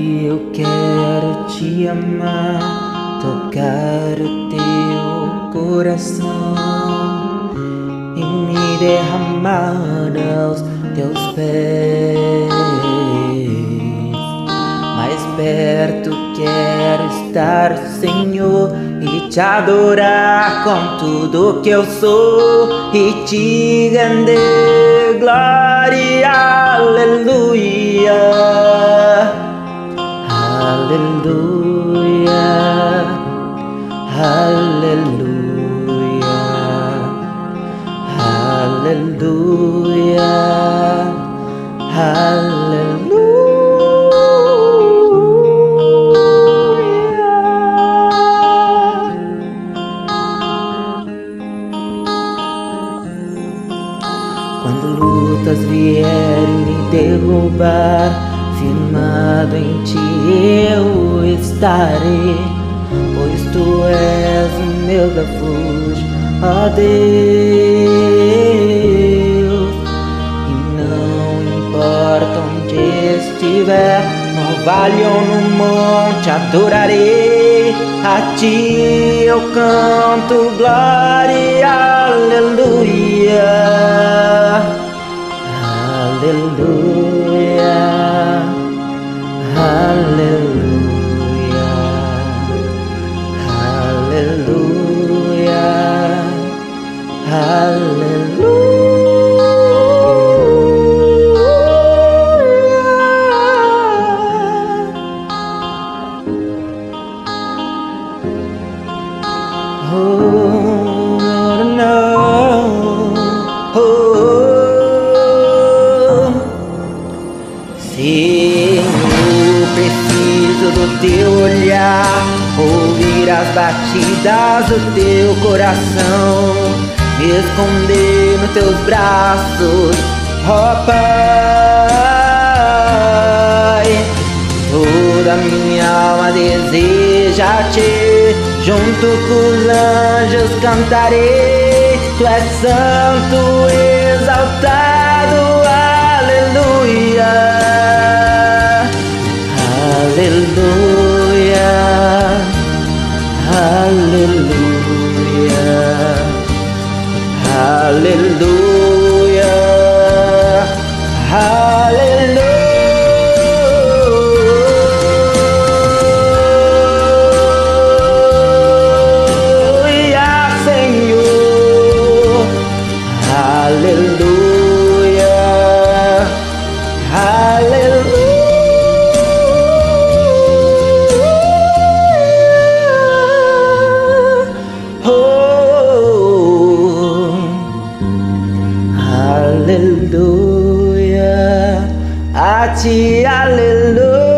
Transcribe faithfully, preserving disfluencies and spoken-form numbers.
eu quero te amar, tocar o teu coração e me derramar aos teus pés. Mais perto quero estar, Senhor, e te adorar com tudo que eu sou e te render glória, aleluia, aleluia, aleluia, aleluia, aleluia. Quando lutas vierem me derrubar, firmado em ti eu estarei, pois tu és o meu refúgio, ó Deus. E não importa onde estiver, no vale ou no monte, adorarei a ti, eu canto glória, aleluia, aleluia, aleluia, aleluia, aleluia. Oh, no, oh, Senhor, preciso do teu olhar, ouvir as batidas do teu coração, me esconder nos teus braços, ó Pai. Toda minha alma deseja te, junto com os anjos cantarei, tu és santo, exaltado, aleluia, aleluia, aleluia, aleluia, aleluia. Aleluia, aleluia, oh, aleluia, a ti, aleluia.